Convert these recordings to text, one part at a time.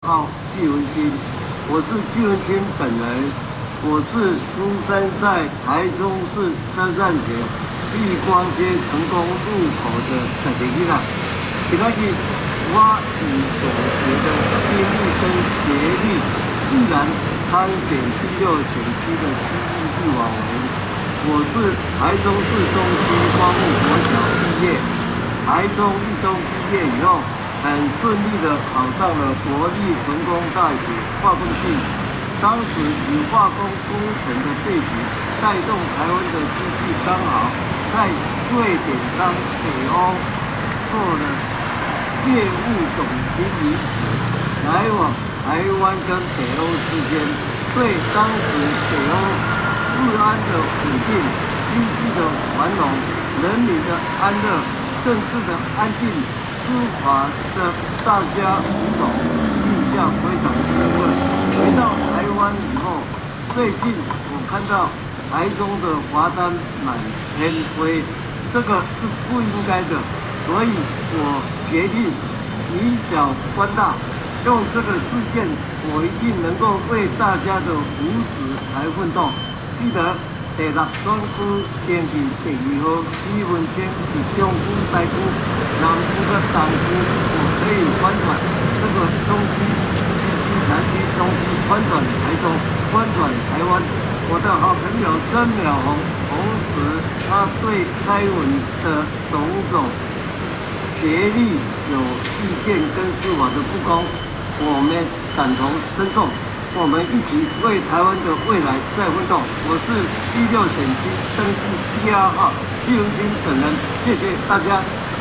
号季文清，我是季文清本人，我是出生在台中市车站前碧光街成功路口的小弟弟啦。今仔日我以所学的经历跟学历，毅然参选第6选区的区域立委。我是台中市中区光复国小毕业，台中一中毕业以后，很顺利的考上了国立成功大学化工系。当时以化工工程的背景，带动台湾的经济刚好在瑞典商北欧做了业务总经理，来往台湾跟北欧之间，对当时北欧治安的稳定、经济的繁荣、人民的安乐、政治的安定、司法的大家五种印象非常深刻。回到台湾以后，最近我看到台中的罚单满天飞，这个是不应该的，所以我决定以小观大，用这个事件，我一定能够为大家的福祉来奋斗。记得第6选区选举第2号李文清是中区、西区、南区跟东区，我可以翻转这个中区、西区、南区、东区，翻转台中，翻转台湾。我的好朋友曾淼红，同时他对蔡英文的种种学历有意见跟司法的不公，我们感同身受。我们一起为台湾的未来再奋斗。我是第6选区登记第2号季文清本人，谢谢大家。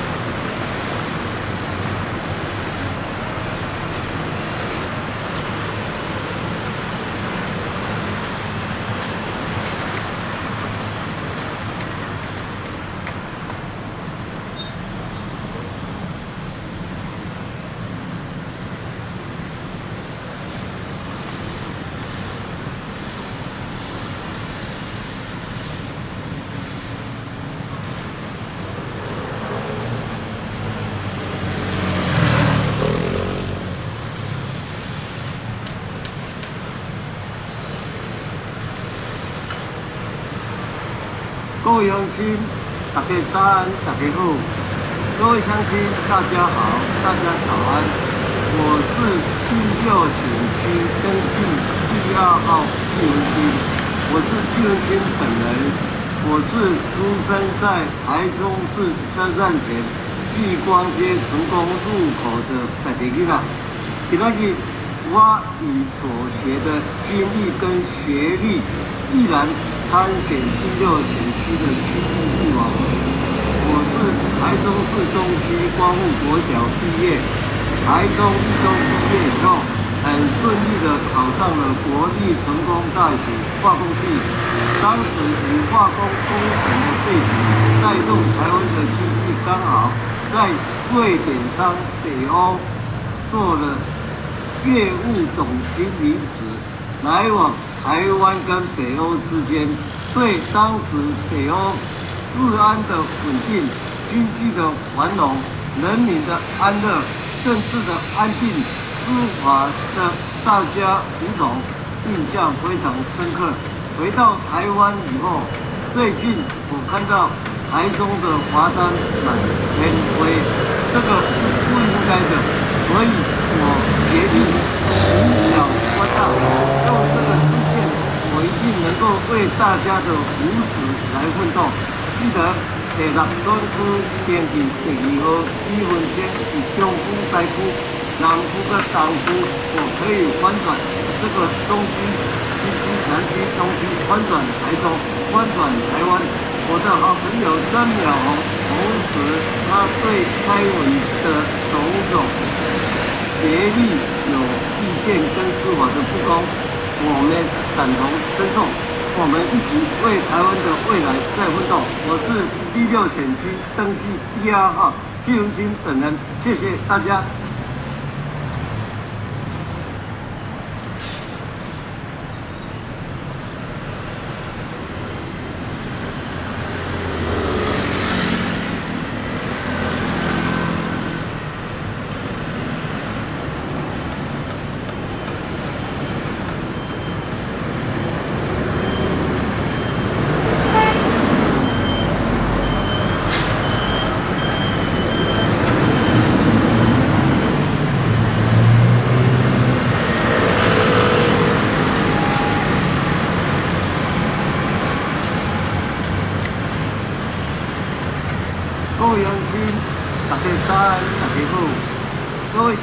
各位乡亲，大家早安，大家好。各位乡亲，大家好，大家早安。我是第6选区登记第2号季文清，我是季文清本人。我是出生在台中市车站前碧光街成功路口的小弟弟啦。今仔日我以所学的经历跟学历，毅然参选第6选区的区域立委。我是台中市中区光复国小毕业，台中一中毕业以后，很顺利的考上了国立成功大学化工系。当时以化工工程的背景，带动台湾的经济刚好在瑞典商北欧做了业务总经理职，来往台湾跟北欧之间，对当时北欧治安的稳定、经济的繁荣、人民的安乐、政治的安定、司法的大家五种印象非常深刻。回到台湾以后，最近我看到台中的罚单满天飞，这个是不应该的，所以我决定以小观大，用这个事件，我一定能够为大家的福祉来奋斗。记得第6选区选举第2号李文清是中区、西区、南区跟东区，我可以翻转这个中区、西区、南区、东区，翻转台中，翻转台湾。我的好朋友曾淼红，同时他对蔡英文的种种学历有意见跟司法的不公，我们感同身受。我们一起为台湾的未来再奋斗。我是第6选区登记第2号季文清本人，谢谢大家。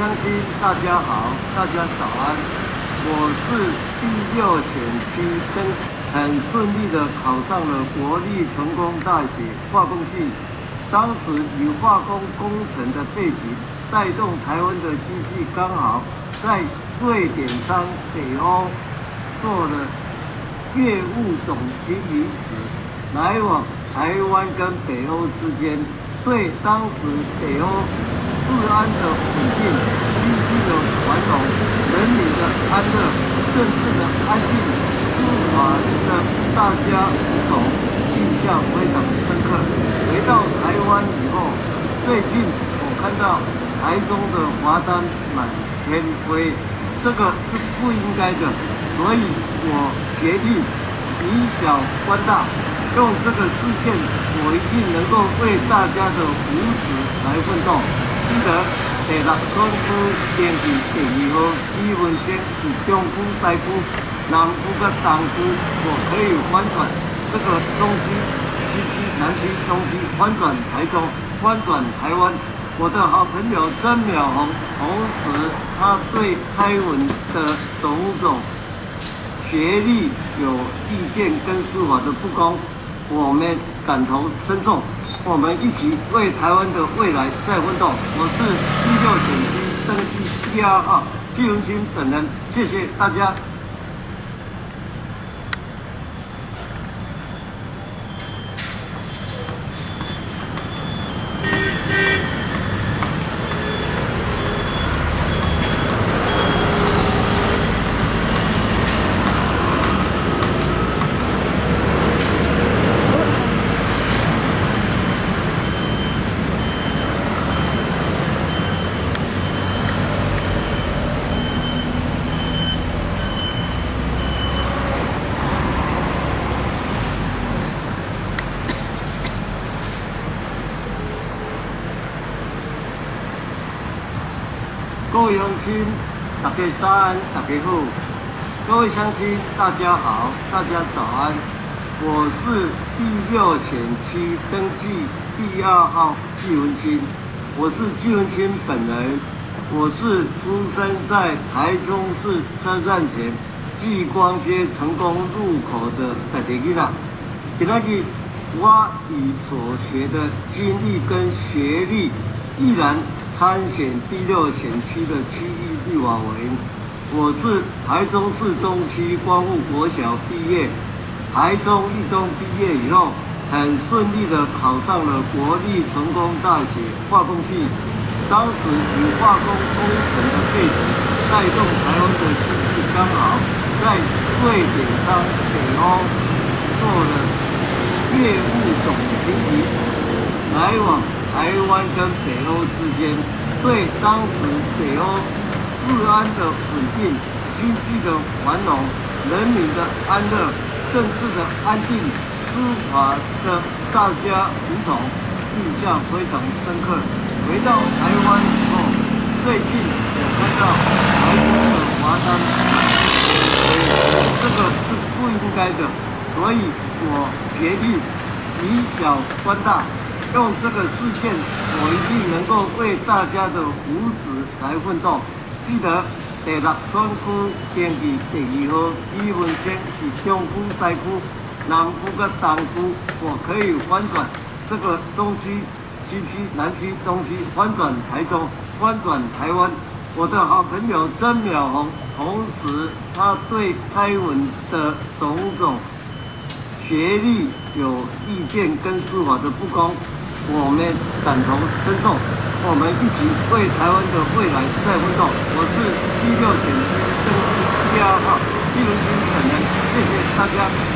乡亲，大家好，大家早安。我是第6选区很顺利的考上了国立成功大学化工系。当时以化工工程的背景，带动台湾的经济刚好在瑞典商北欧做了业务总经理时，来往台湾跟北欧之间，对当时北欧治安的稳定、经济的繁荣、人民的安乐、政治的安定、司法的大家服从，印象非常深刻。回到台湾以后，最近我看到台中的华山满天飞，这个是不应该的，所以我决定以小观大，用这个事件，我一定能够为大家的福祉来奋斗。记得第6选区选举第2号李文先是中区、西区、南区跟东区，我可以翻转这个中区、西区、南区、东区，翻转台中，翻转台湾。我的好朋友曾淼红，同时他对蔡文的种种学历有意见跟司法的不公，我们感同身受。我们一起为台湾的未来再奋斗。我是第6选区登记72号纪文清本人，谢谢大家。各位乡亲，大家早安，大家好。各位乡亲，大家好，大家早安。我是第6选区登记第2号纪文清，我是纪文清本人。我是出生在台中市车站前聚光街成功路口的在地囡仔。今日我以所学的经历跟学历，毅然参选第6选区的区域立法委员。我是台中市东区光复国小毕业，台中一中毕业以后，很顺利的考上了国立成功大学化工系。当时以化工工程的背景，带动台湾的经济刚好在瑞典商北欧做了业务总经理，来往台湾跟北欧之间，对当时北欧治安的稳定、经济的繁荣、人民的安乐、政治的安定、司法的大家服从，印象非常深刻。回到台湾以后，最近我看到台中的华山满天飞，这个是不应该的，所以我决定以小观大。用这个事件，我一定能够为大家的福祉来奋斗。记得第6选区选举第2号李文先是中区、西区、南区跟东区，我可以翻转这个东区、西区、南区、东区，翻转台中，翻转台湾。我的好朋友曾淼红，同时他对蔡文的种种学历有意见跟司法的不公，我们感同身受，我们一起为台湾的未来再奋斗。我是第6选区登记第2号纪文清本人，谢谢大家。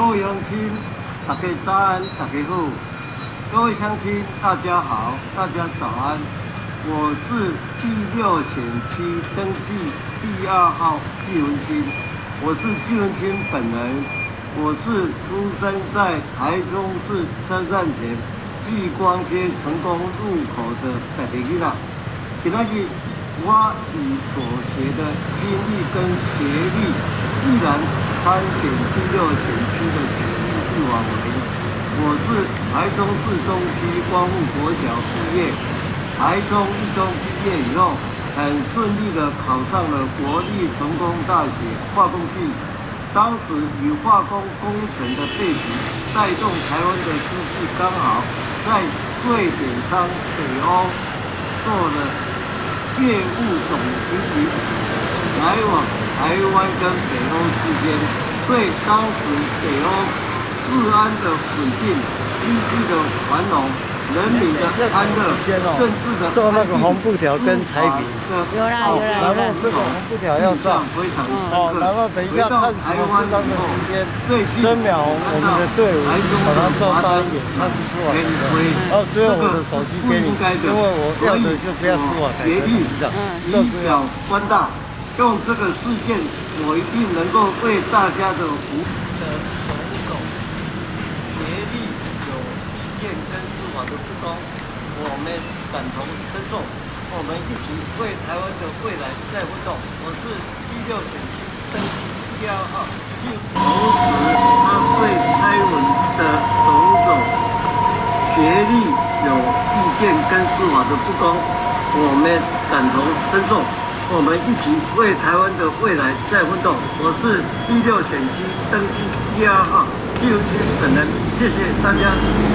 各位乡亲，大家早安，大家好。各位乡亲，大家好，大家早安。我是第6选区登记第2号纪文清，我是纪文清本人。我是出生在台中市车站前聚光街成功路口的大家囡仔。今仔日我以所学的经历跟学历，毅然参选第6选区的选区委员。我是台中市中区光复国小毕业，台中一中毕业以后，很顺利的考上了国立成功大学化工系。当时以化工工程的背景带动台湾的经济，刚好在瑞典商北欧做了业务总经理，来往台湾跟北欧之间，对当时北欧治安的稳定、经济的繁荣、人民的安乐、政治的做那个红布条跟彩笔， 有啦， 然后这个红布条要照，然后等一下看什么适当的时间，真秒我们的队伍把它照大一点，它是司法台的。然后最后我的手机给你，因为我要的就不要司法台的，这样。 以小观大，用这个事件，我一定能够为大家的服务的种种学历有意见跟司法的不公，我们感同身受，我们一起为台湾的未来在奋斗。我是第6选区登记第2号，同时他对蔡英文的种种学历有意见跟司法的不公，我们感同身受。我们一起为台湾的未来在奋斗。我是第6选区登记第2号纪文清本人，谢谢大家。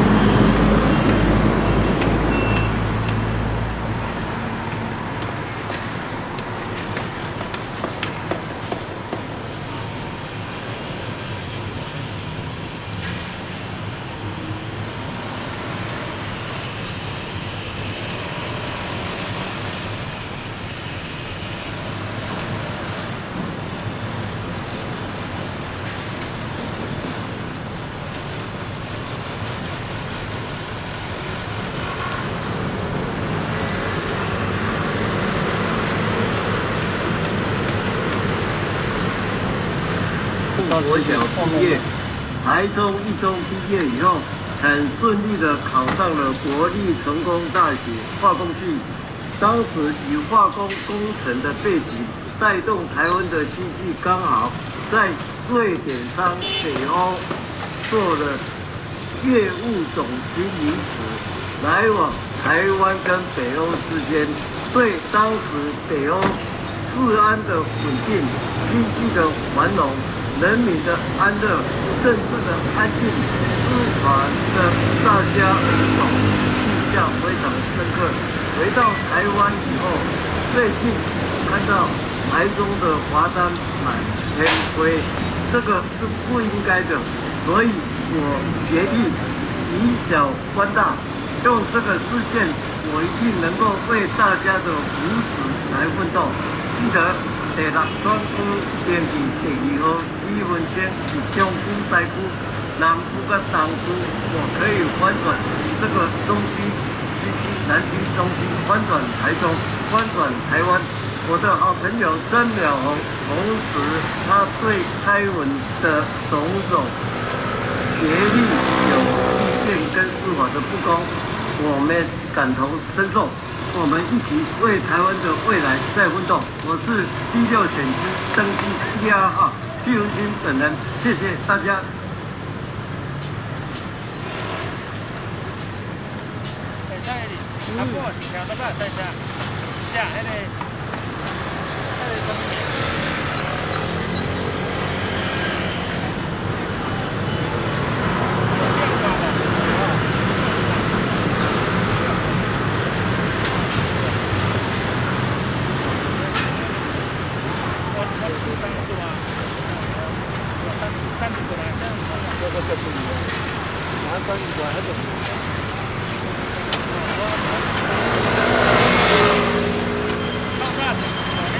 国小毕业，台中一中毕业以后，很顺利的考上了国立成功大学化工系。当时以化工工程的背景带动台湾的经济，刚好在瑞典商北欧做了业务总经理职，来往台湾跟北欧之间，对当时北欧治安的稳定、经济的繁荣、人民的安乐、政治的安静、司法的大家印象非常深刻。回到台湾以后，最近看到台中的罚单满天飞，这个是不应该的，所以我决定以小观大，用这个事件，我一定能够为大家的福祉来奋斗。记得第6选区登记第2号纪文清是中区、西区、南区跟东区，我可以翻转这个中区、西区、南区、中区，翻转台中，翻转台湾。我的好朋友曾淼红，同时他对蔡英文的种种学历有意见跟司法的不公，我们感同身受。我们一起为台湾的未来在奋斗。我是第6选区登记第2号纪文清本人，谢谢大家。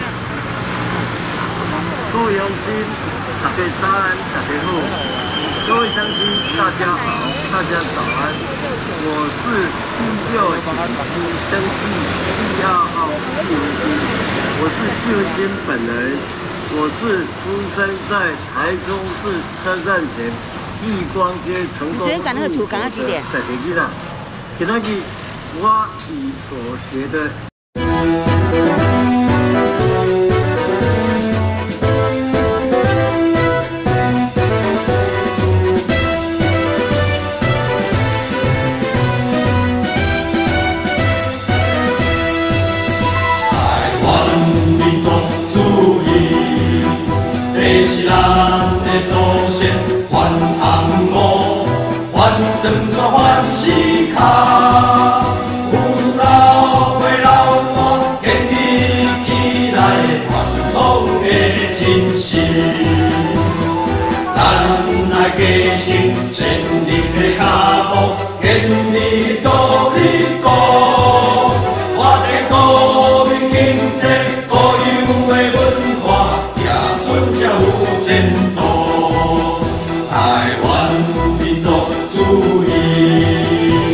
各位乡亲，大家早安，大家好。各各位乡亲，大家好，大家早安。我是第6型登记第2号纪文金，我是纪文金本人。我是出生在台中市车站前继光街成功路口的小弟啦。今仔日我以所学的。 这是咱的祖先还红路，还长山，还石脚。有事老岁老大，建立起来的传统的精神。咱来继承先人的脚步，建立独立国。我的国民经济固有的文化。 才有前途，台湾民族主义。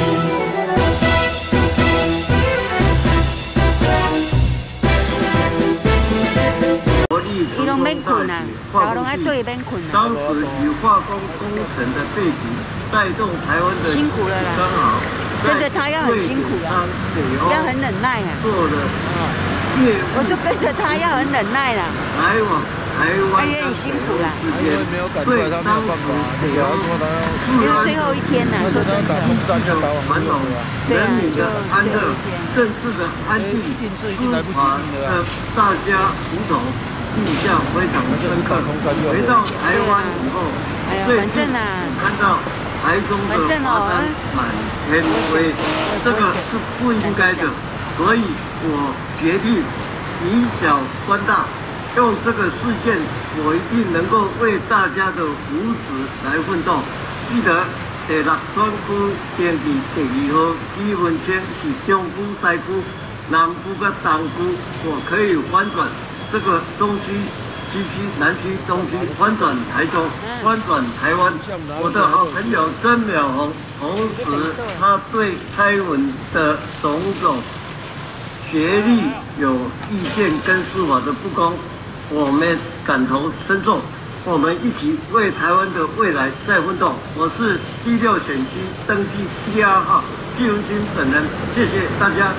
伊拢免困啊，大拢爱对免困啊。当时以化工工程的背景带动台湾的辛苦了啦， 刚好跟着他要很辛苦啊，要很忍耐啊。 做了我说跟着他要很忍耐啦。 来往。 台湾也很辛苦啦， 因为没有赶出来，他没有办法。对啊， 因为最后一天呐，说真的， 传统人民的安乐、政治的安定、中华的大家胡同印象非常的深刻。回到台湾以后，最近看到台中的华山满天飞，这个是不应该的，所以我决定以小观大。 用这个事件，我一定能够为大家的福祉来奋斗。记得第6选区登记第2号李文清是中区、西区、南区跟东区，我可以翻转这个东区、西区、南区、东区，翻转台中，翻转台湾。我的好朋友曾淼红，同时他对蔡英文的种种学历有意见跟司法的不公。 我们感同身受，我们一起为台湾的未来再奋斗。我是第6选区登记第2号纪文金本人，谢谢大家。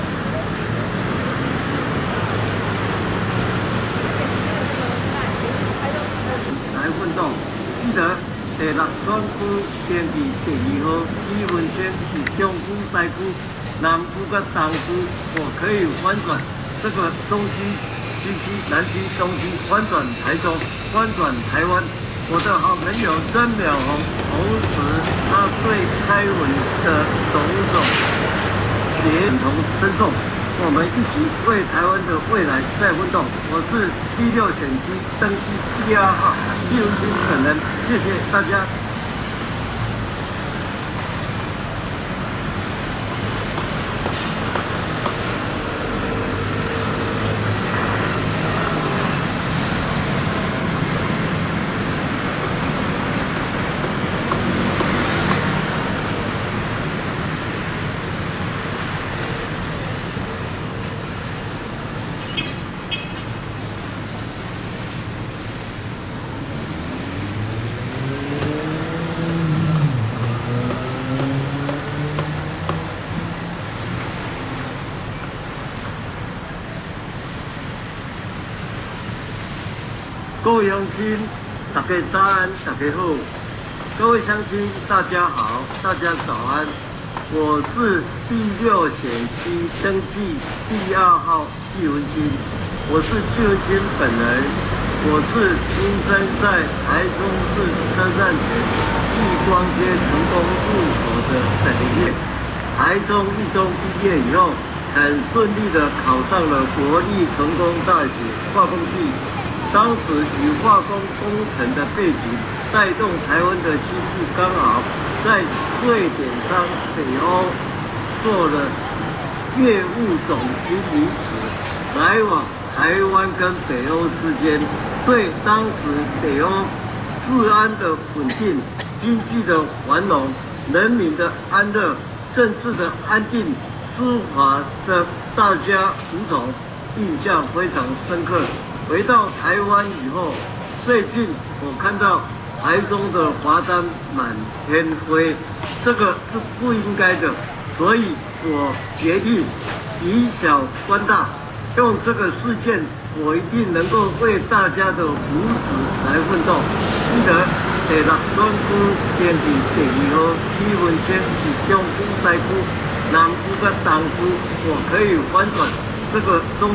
来奋斗，记得第6选区登记第2号纪文清是中区、西区、南区跟东区，我可以翻转这个东区。 西区、南区、东区，翻转台中，翻转台湾。我的好朋友曾淼红，同时他对蔡英文的种种感同身受，我们一起为台湾的未来再奋斗。我是第6选区登记第2号纪文金本人，谢谢大家。 各位乡亲，大家早安，大家好。各位乡亲，大家好，大家早安。我是第6选区登记第2号纪文金，我是纪文金本人。我是出生在台中市车站前继光街成功路口的小弟。台中一中毕业以后，很顺利的考上了国立成功大学化工系。 当时以化工工程的背景带动台湾的经济，刚好在瑞典商北欧做了业务总经理职，来往台湾跟北欧之间，对当时北欧治安的稳定经济的繁荣，人民的安乐，政治的安定，司法的大家服从，印象非常深刻。回到台湾以后，最近我看到台中的罚单满天飞，这个是不应该的，所以我决定以小观大，用这个事件，我一定能够为大家的福祉来奋斗。记得第6选区选举第2号徐文谦是中区西区、南区跟东区，我可以反转这个中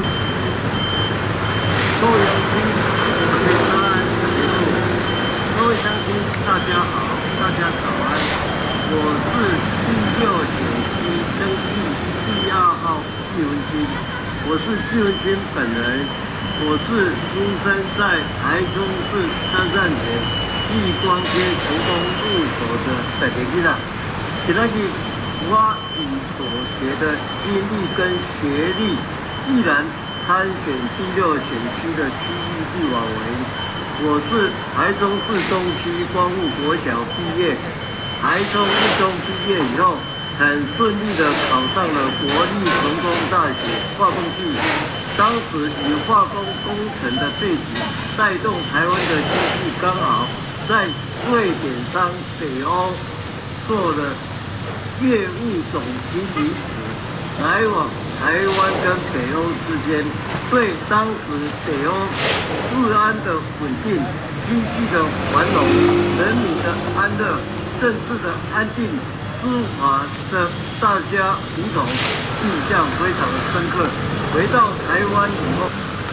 高阳区特别大安特别路。各位乡亲，大家好，大家早安，我是第6选区登记第2号徐文谦，我是徐文谦本人。我是出生在台中市车站前继光街成功入口的台北人。今天我以所学的经历跟学历，毅然参选第6选区的区域立委。我是台中市东区光复国小毕业，台中一中毕业以后，很顺利的考上了国立成功大学化工系。当时以化工工程的背景，带动台湾的经济，刚好在瑞典商北欧做了业务总经理职，来往台湾跟北欧之间，对当时北欧治安的稳定、经济的繁荣、人民的安乐、政治的安定、司法的大家服从，印象非常深刻。回到台湾以后，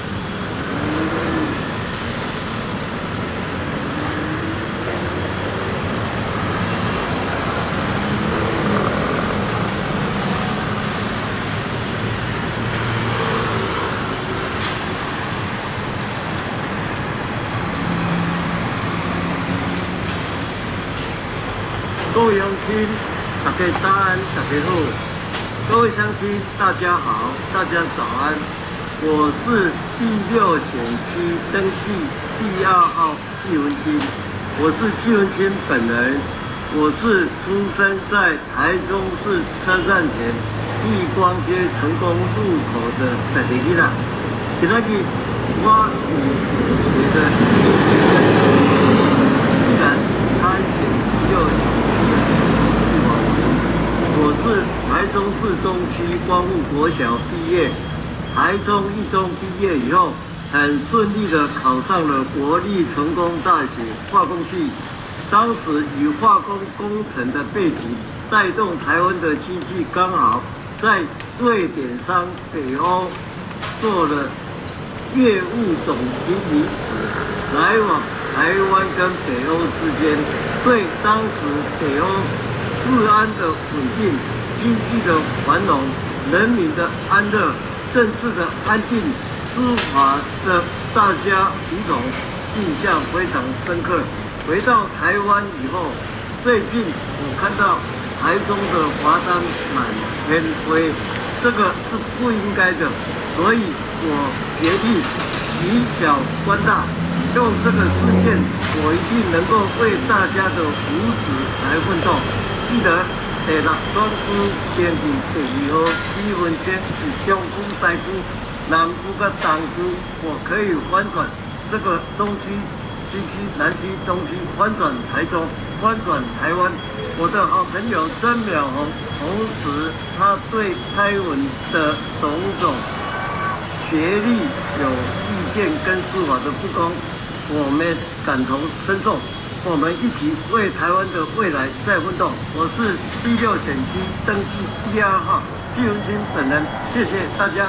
各位乡亲，大家早安，大家好。各位乡亲，大家好，大家早安。我是第6选区登记第2号纪文清，我是纪文清本人。我是出生在台中市车站前继光街成功入口的台北人。今天我以所学的经历跟学历，依然参选第6选区的我是台中市东区光复国小毕业，台中一中毕业以后，很顺利的考上了国立成功大学化工系。当时以化工工程的背景，带动台湾的经济，刚好在瑞典商北欧做了业务总经理职，来往台湾跟北欧之间，对当时北欧治安的稳定、经济的繁荣、人民的安乐、政治的安定、司法的大家服从，印象非常深刻。回到台湾以后，最近我看到台中的罚单满天飞，这个是不应该的，所以我决定以小观大，用这个事件，我一定能够为大家的福祉来奋斗。记得第6选区选举第2号徐文谦是中区西区、南区跟东区，我可以翻转这个东区、西区、南区、东区，翻转台中，翻转台湾。我的好朋友曾淼红，同时他对蔡文的种种学历有意见跟司法的不公，我们感同身受。我们一起为台湾的未来再奋斗。我是第6选区登记第2号纪文清本人，谢谢大家。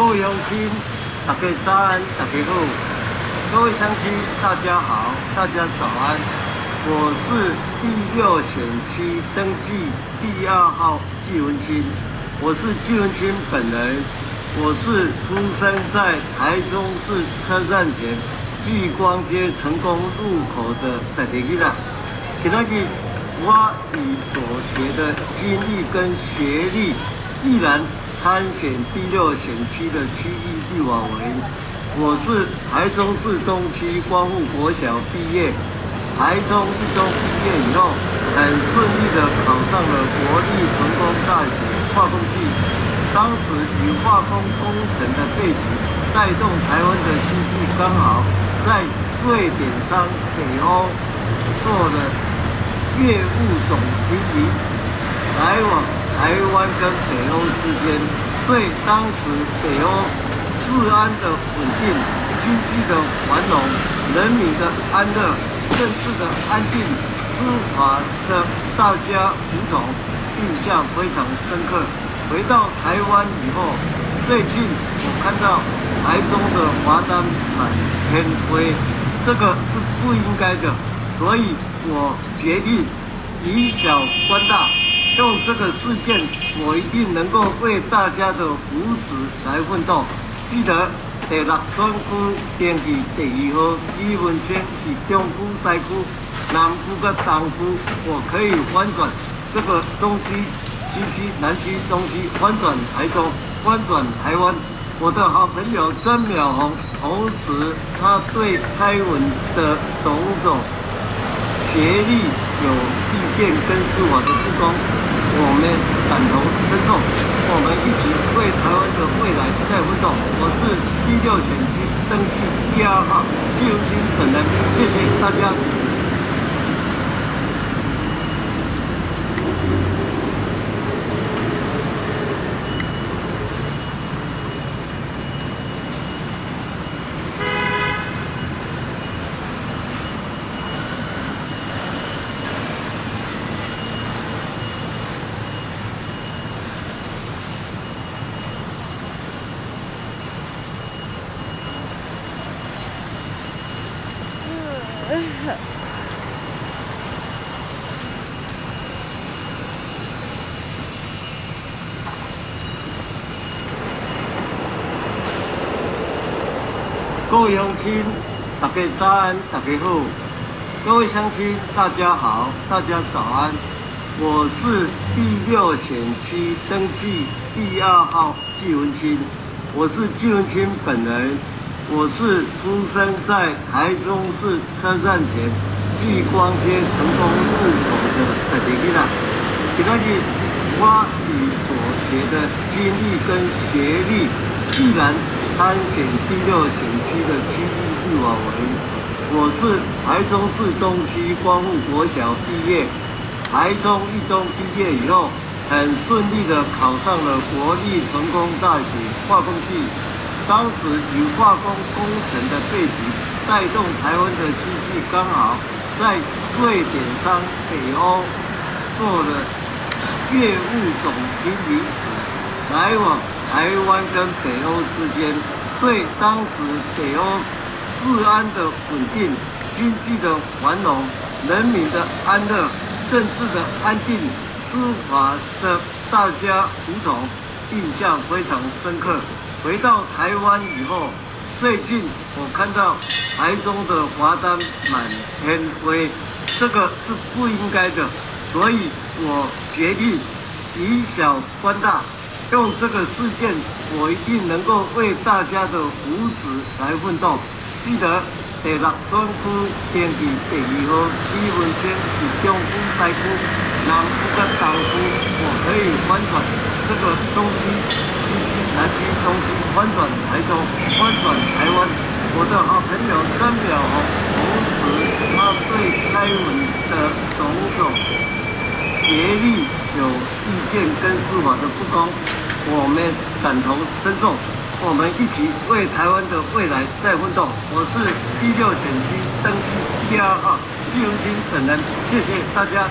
各位乡亲，大家早安，大家好。各位乡亲，大家好，大家早安。我是第6选区登记第2号纪文清，我是纪文清本人。我是出生在台中市车站前聚光街成功路口的在地囡仔。今仔日我以所学的经历跟学历，毅然参选第6选区的区域立委委员。我是台中市东区光复国小毕业，台中一中毕业以后，很顺利的考上了国立成功大学化工系。当时以化工工程的背景，带动台湾的经济，刚好在瑞典商北欧做了业务总经理，来往台湾跟北欧之间，对当时北欧治安的稳定、经济的繁荣、人民的安乐、政治的安定、司法的大家服从，印象非常深刻。回到台湾以后，最近我看到台中的华丹满天飞，这个是不应该的，所以我决定以小观大，用这个事件，我一定能够为大家的福祉来奋斗。记得第6选区登记第2号纪文清是中区、西区、南区跟东区，我可以翻转这个东区。西区、南区、东区，翻转台中，翻转台湾。我的好朋友曾淼红，同时他对蔡文的种种学历有意见跟司法的不公，我们感同身受，我们一起为台湾的未来在奋斗。我是第6选区登记第2号纪文清本人，谢谢大家。各位乡亲，大家早安，大家好。各位乡亲，大家好，大家早安。我是第6选区登记第2号纪文清，我是纪文清本人。我是出生在台中市车站前聚光街成功路口的在地囡仔。今仔日我以所学的经历跟学历，毅然参选第6选区的区域立委委员。我是台中市东区光复国小毕业，台中一中毕业以后，很顺利的考上了国立成功大学化工系。当时以化工工程的背景，带动台湾的经济，刚好在瑞典商北欧做了业务总经理，来往台湾跟北欧之间，对当时北欧治安的稳定、经济的繁荣、人民的安乐、政治的安定、司法的大家服从，印象非常深刻。回到台湾以后，最近我看到台中的华丹满天飞，这个是不应该的，所以我决定以小观大，用这个事件，我一定能够为大家的福祉来奋斗。记得第6选区登记第2号纪文清是中区、西区、南区跟东区，我可以翻转这个东区。南区、东区，翻转台中，翻转台湾。我的好朋友曾淼红，同时他对蔡文的种种学历有意见跟司法的不公，我们感同身受，我们一起为台湾的未来在奋斗。我是第6选区登记第2号纪文清本人，谢谢大家。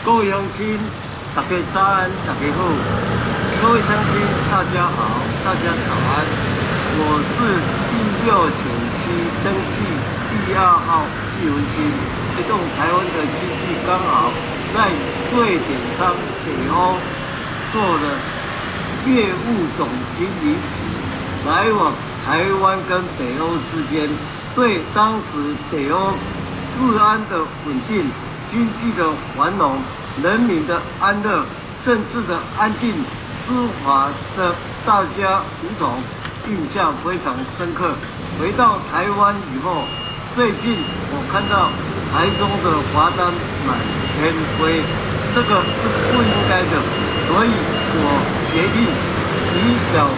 各位乡亲，大家早安，大家好。各位乡亲，大家好，大家早安。我是第6选区登记第2号纪文清，推动台湾的经济刚好在瑞典商北欧做了业务总经理，来往台湾跟北欧之间，对当时北欧治安的稳定、经济的繁荣、人民的安乐、政治的安定、司法的大家如同印象非常深刻。回到台湾以后，最近我看到台中的罚单满天飞，这个是不应该的，所以我决定以小。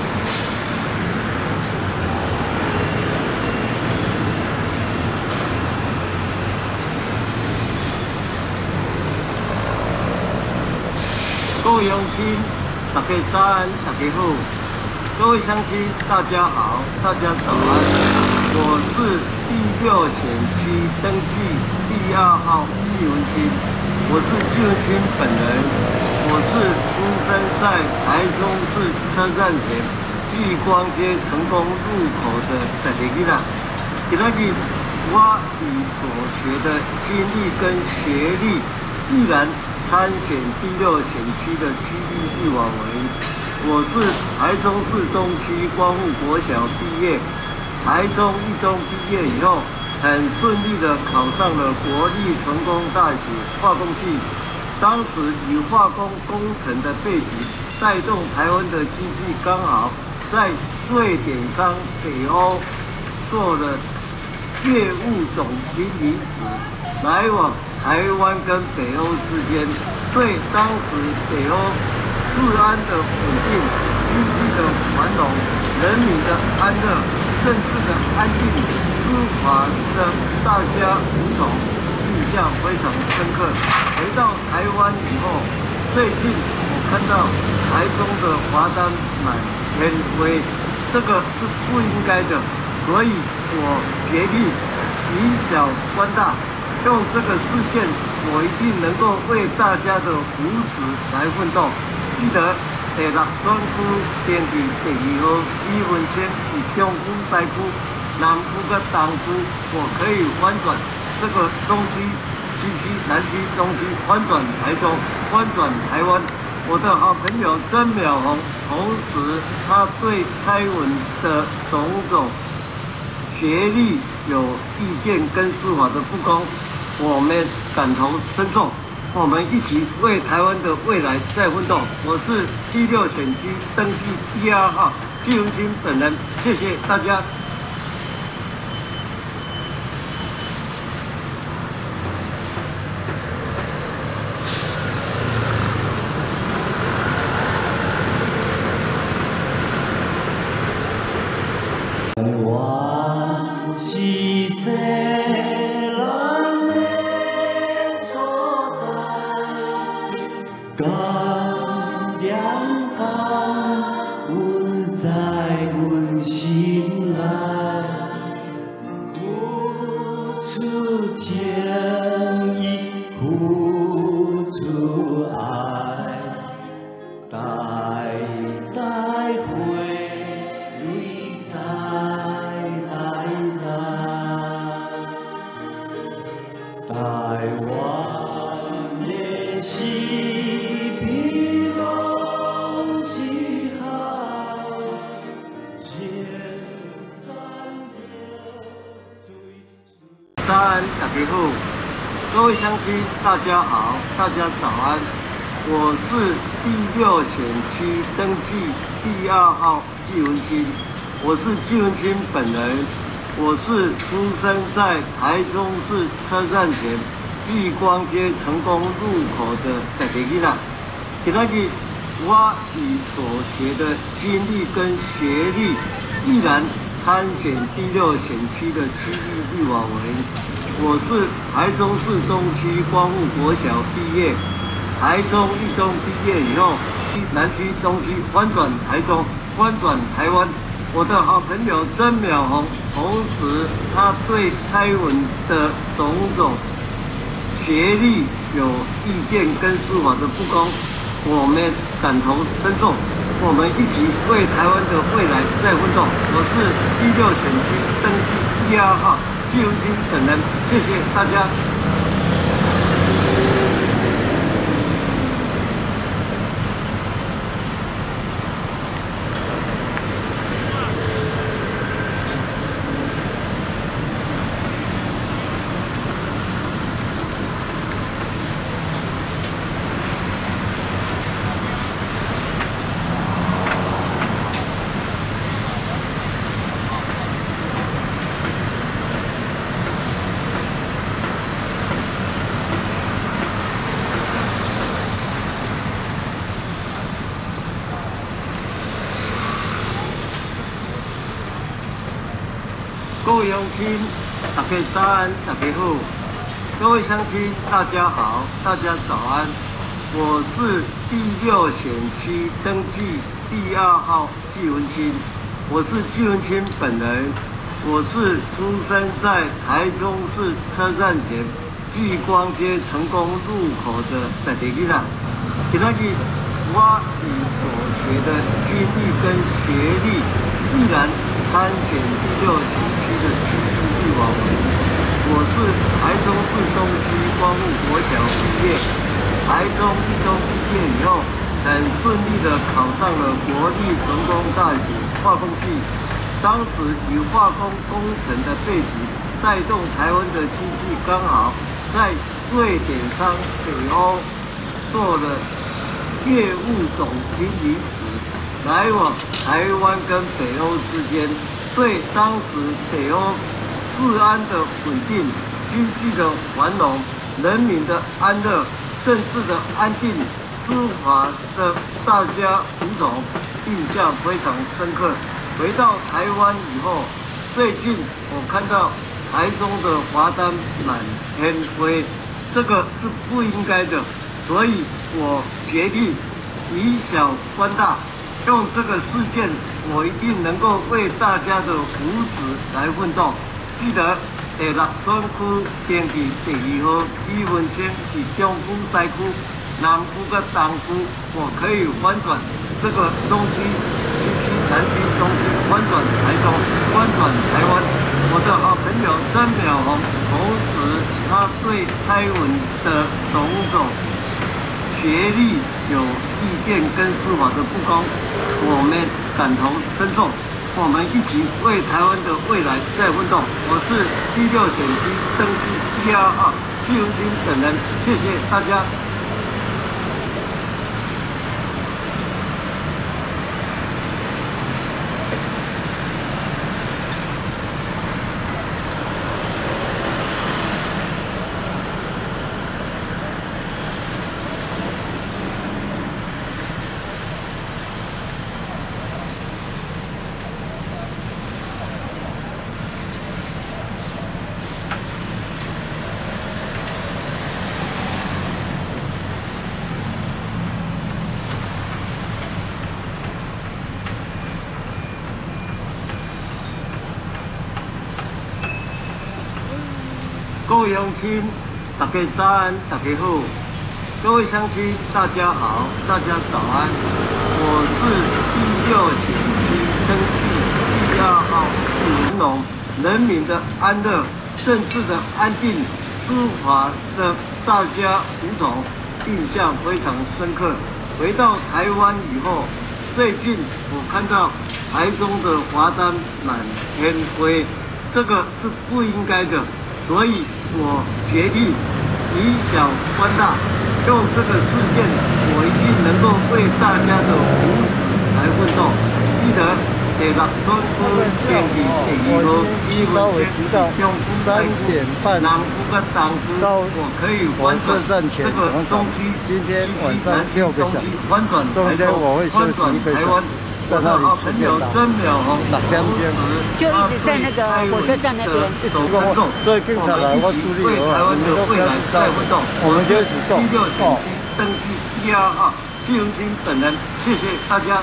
各位乡亲，大家早安，大家好。各位乡亲，大家好，大家早安。我是第6选区登记第2号纪文清，我是纪文清本人。我是出生在台中市车站前聚光街成功入口的在地囡仔。今日我以所学的经历跟学历，毅然参选第6选区的区域立委。我是台中市东区光复国小毕业，台中一中毕业以后，很顺利的考上了国立成功大学化工系。当时以化工工程的背景，带动台湾的经济刚好在瑞典商北欧做了业务总经理，来往台湾跟北欧之间，对当时北欧治安的稳定、经济的繁荣、人民的安乐、政治的安定、司法的大家如同印象非常深刻。回到台湾以后，最近我看到台中的罚单满天飞，这个是不应该的，所以我决定以小观大。用这个事件，我一定能够为大家的福祉来奋斗。记得第6选区登记第2号李文清以中区、西区、南区跟东区，我可以翻转这个东区、西区、南区、东区，翻转台中，翻转台湾。我的好朋友曾淼红，同时他对蔡文的种种学历有意见跟司法的不公，我们感同身受，我们一起为台湾的未来在奋斗。我是第6选区登记第2号纪文清本人，谢谢大家。 我是西人的所在，甘良甘温在阮心内，付出情意，付出爱，代代回。台湾的四面拢是海，千山流水。 早安，大家好，各位乡亲，大家好，大家早安。我是第6选区登记第2号纪文清，我是纪文清本人。我是出生在台中市车站前聚光街成功入口的在地囡仔。今日我以所学的经历跟学历，毅然参选第6选区的区域立委。我是台中市东区光复国小毕业，台中一中毕业以后，南区、东区翻转台中，翻转台湾。我的好朋友曾淼红，同时他对蔡文的种种学历有意见跟司法的不公，我们感同身受，我们一起为台湾的未来在奋斗。我是第6选区登记12号纪文清等人，谢谢大家。各位乡亲，大家早安，大家好。各位乡亲，大家好，大家早安。我是第6选区登记第2号纪文清，我是纪文清本人。我是出生在台中市车站前聚光街成功路口的在地囡仔。今仔日我以所学的经历跟学历，毅然参选第6选区的区议员。我是台中市东区光复国小毕业，台中一中毕业以后，很顺利的考上了国立成功大学化工系。当时以化工工程的背景，带动台湾的经济刚好在瑞典商北欧做了业务总经理职，来往台湾跟北欧之间，对当时北欧治安的稳定、经济的繁荣、人民的安乐、政治的安定、司法的大家服从，印象非常深刻。回到台湾以后，最近我看到台中的罚单满天飞，这个是不应该的，所以我决定以小观大，用这个事件，我一定能够为大家的福祉来奋斗。记得第6选区登记第2号纪文清是中区、西区、南区跟东区，我可以翻转这个东区、西区、南区、东区，翻转台中，翻转台湾。我的好朋友曾淼红，同时他对蔡英文的种种学历有意见跟司法的不公，我们感同身受。我们一起为台湾的未来在奋斗。我是第6选区登记第2号纪文清等人，谢谢大家。各位乡亲，大家早安，大家好。各位乡亲，大家好，大家早安。我是第6选区登记第2号纪文龙。人民的安乐、政治的安定、司法的大家服从，印象非常深刻。回到台湾以后，最近我看到台中的罚单满天飞，这个是不应该的。所以我决定以小观大，用这个事件，我一定能够为大家的福祉来奋斗。记得第6选区登记第2号纪文清中区、西区、南区跟东区，我可以翻转这个中区、 今天晚上6个小时，中间我会休息1个小时。在那里吃面包，6点钟就一直在那个火车站那边， 一直动，所以警察来我处理我，你们都不要去招，我们就一直动。 登记第2号纪文清等人，谢谢大家。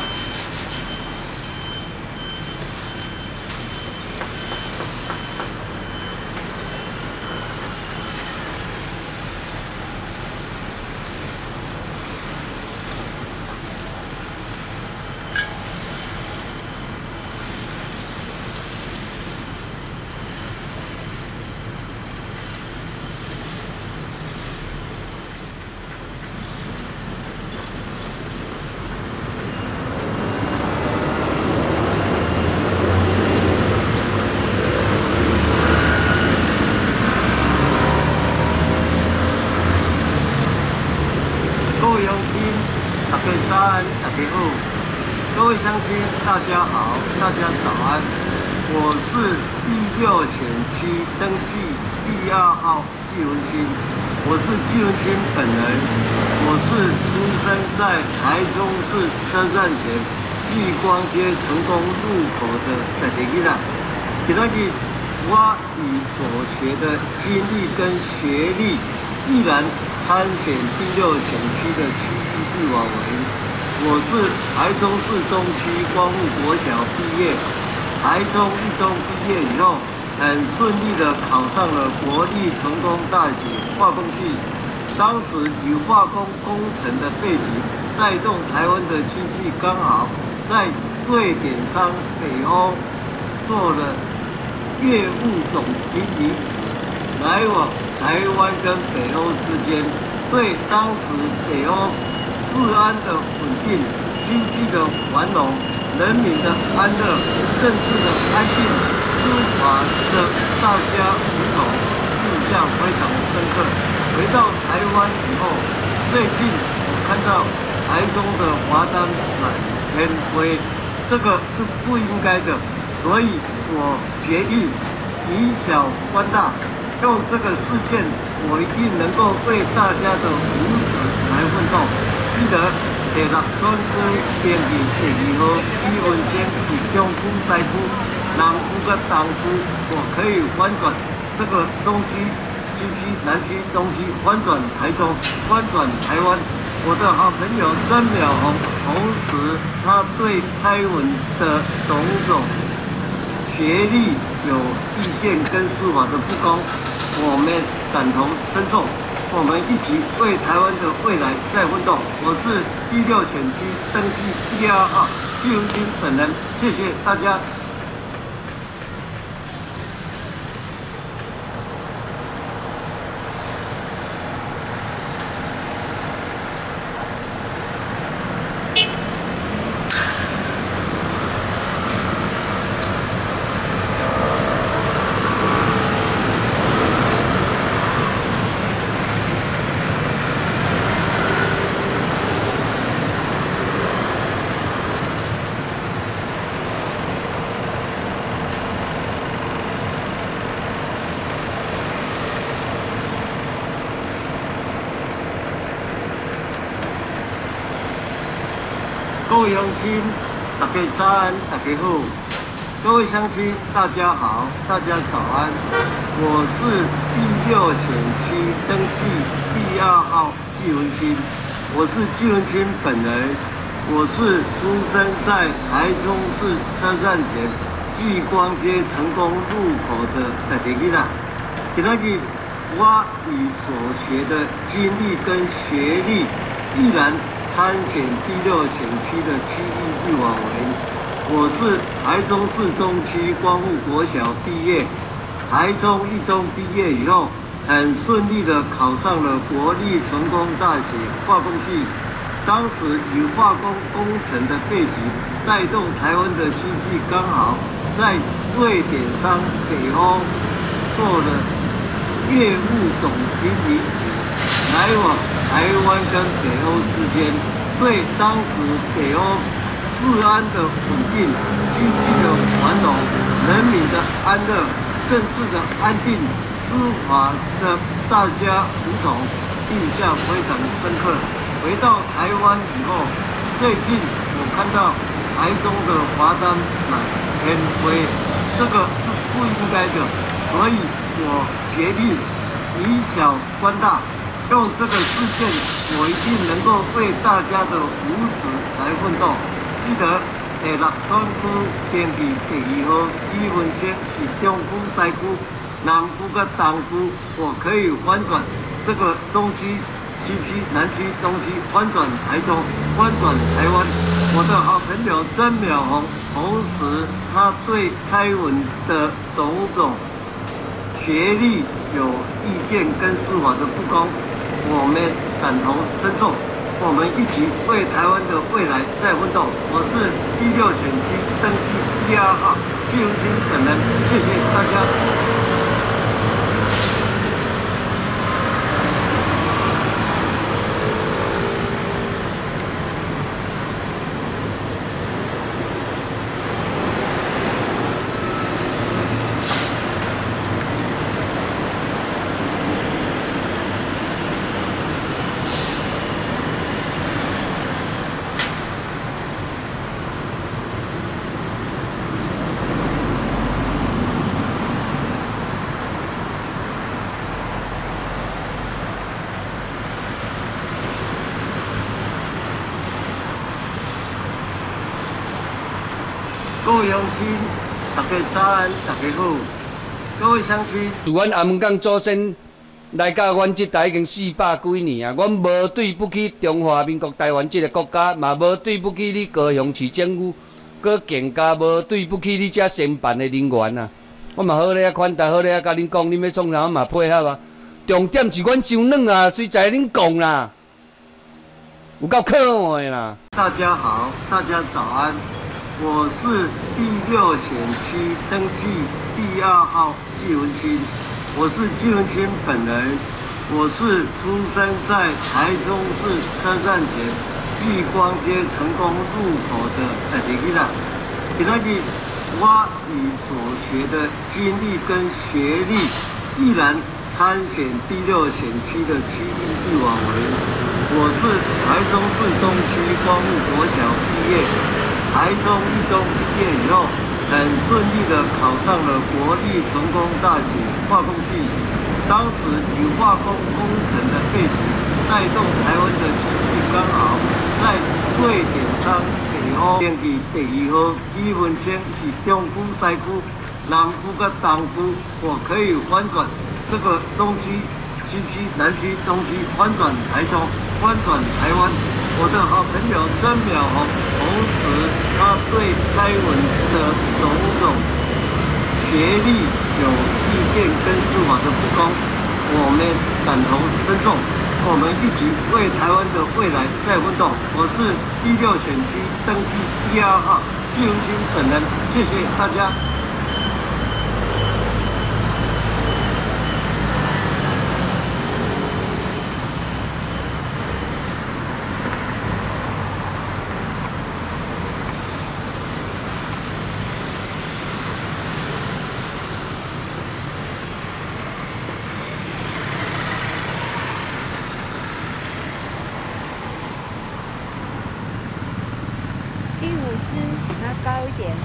位乡亲，大家好，大家早安。我是第6选区登记第2号纪文清，我是纪文清本人。我是出生在台中市车站前继光街成功路口的在地囡仔。今日我以所学的经历跟学历，毅然参选第6选区的区域立委。我是台中市中区光复国小毕业，台中一中毕业以后，很顺利的考上了国立成功大学化工系。当时以化工工程的背景，带动台湾的经济，刚好在瑞典商北欧做了业务总经理，来往台湾跟北欧之间，对当时北欧治安的稳定、经济的繁荣、人民的安乐、政治的安定、司法的大家服从，印象非常深刻。回到台湾以后，最近我看到台中的华丹满天飞，这个是不应该的，所以我决定以小观大，用这个事件，我一定能够为大家的福祉来奋斗。记得第6选区编辑第2号李文坚是中区西区、南区跟东区，我可以翻转这个东区。西区、南区、东区，翻转台中，翻转台湾。我的好朋友曾淼红，同时他对蔡英文的种种学历有意见跟司法的不公，我们感同身受，我们一起为台湾的未来在奋斗。我是第6选区登记第2号纪文清本人，谢谢大家。各位乡亲，大家早安，大家好。各位乡亲，大家好，大家早安。我是第6选区登记第2号纪文清，我是纪文清本人。我是出生在台中市车站前继光街成功路口的在地囡仔。今日我以所学的经历跟学历，毅然参选第6选区的区域立委。我是台中市中区光复国小毕业，台中一中毕业以后，很顺利的考上了国立成功大学化工系。当时以化工工程的背景，带动台湾的经济，刚好在瑞典商北欧做了业务总经理，来往台湾跟北欧之间，对当时北欧治安的稳定、经济的繁荣、人民的安乐、政治的安定、司法的大家服从，印象非常深刻。回到台湾以后，最近我看到台中的华丹满天飞，这个是不应该的，所以我决定以小观大，用这个事件，我一定能够为大家的福祉来奋斗。记得第6选区编辑第2号李文坚是中区西区、南区跟东区，我可以翻转这个东区、西区、南区、东区，翻转台中，翻转台湾。我的好朋友曾淼红，同时他对蔡英文的种种学历有意见跟司法的不公，我们感同身受，我们一起为台湾的未来在奋斗。我是第6选区登记第2号纪文清本人，谢谢大家。 乡亲，大家早安，大家好，各位乡亲。 自阮阿门港祖先来到阮这台已经400几年啊，阮无对不起中华民国台湾这个国家，嘛无对不起你高雄市政府，搁更加无对不起你遮承办的人员啊。我嘛好咧款待，好咧甲恁讲，恁要创啥我嘛配合啊。重点是阮伤软啊，随在恁讲啦，有够可恶的啦。 大家好，大家早安。我是第6选区登记第2号纪文清，我是纪文清本人。我是出生在台中市车站前继光街成功入口的在地囡仔。今仔日我以所学的经历跟学历，毅然参选第6选区的区域立委委员。我是台中市东区光复国小毕业。台中一中毕业以后，很顺利的考上了国立成功大学化工系。当时以化工工程的背景，带动台湾的经济刚好在瑞典商北欧天气第2号基本线是中区、西区、南区跟东区，我可以翻转这个东区、西区、南区、东区，翻转台中，翻转台湾。我的好朋友曾淼红，同时他对蔡英文的种种学历有意见跟司法的不公，我们感同身受，我们一起为台湾的未来再奋斗。我是第6选区登记第2号纪文清本人，谢谢大家。 第5支比它高一点。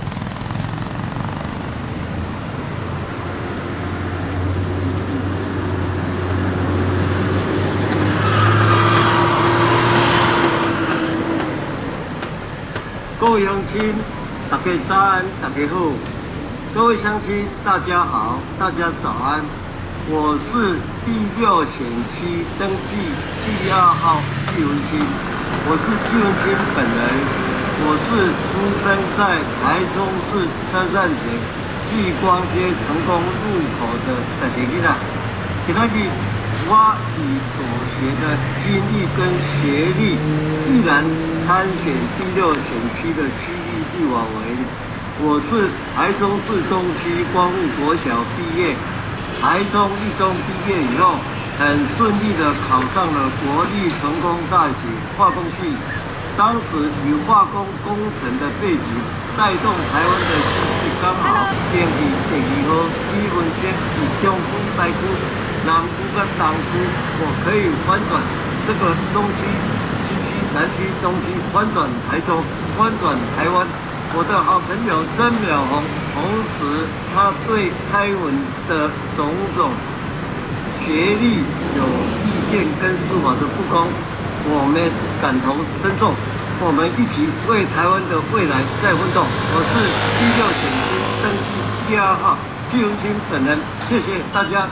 各位乡亲，大家早安，大家好。各位乡亲，大家好，大家早安。我是第6选区登记第2号纪文清，我是纪文清本人。我是出生在台中市车站前继光街成功入口的在地囡仔。今仔日我以所学的经历跟学历，毅然参选第6选区的区域立委委员。我是台中市东区光复国小毕业，台中一中毕业以后，很顺利的考上了国立成功大学化工系。当时以化工工程的背景，带动台湾的经济刚好天气第2号基本线是中区、西区、南区跟东区，我可以翻转这个东区、西区、南区、东区，翻转台中，翻转台湾。我的好朋友曾淼红，同时他对蔡英文的种种学历有意见跟司法的不公，我们感同身受，我们一起为台湾的未来再奋斗。我是第6选区登记第2号纪文清本人，谢谢大家。